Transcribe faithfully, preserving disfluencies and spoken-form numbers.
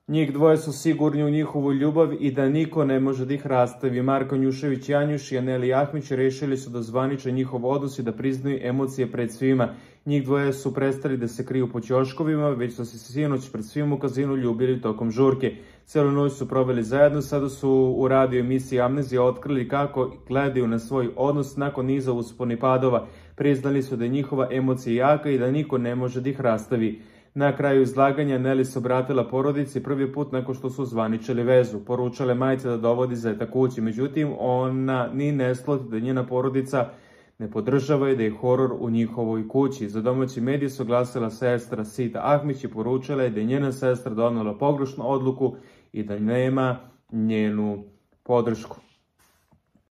Njih dvoje su sigurni u njihovu ljubav i da niko ne može da ih rastavi. Marko Njušević Janjuš i Aneli Ahmić rešili su da zvaniče njihov odnos i da priznaju emocije pred svima. Njih dvoje su prestali da se kriju po ćoškovima, već su se sinoć pred svim u kazinu ljubili tokom žurke. Celu noć su proveli zajedno, sada su u radio emisiji Amnezija otkrili kako gledaju na svoj odnos nakon niza uspona i padova. Priznali su da je njihova emocija jaka i da niko ne može da ih rastavi. Na kraju izlaganja Neli se obratila porodici prvi put nakon što su zvaničili vezu. Poručala je majica da dovodi zeta kući, međutim ona ni ne slati da njena porodica ne podržava i da je horor u njihovoj kući. Za domaći medij se oglasila sestra Sita Ahmić i poručila je da je njena sestra donela pogrešnu odluku i da nema njenu podršku.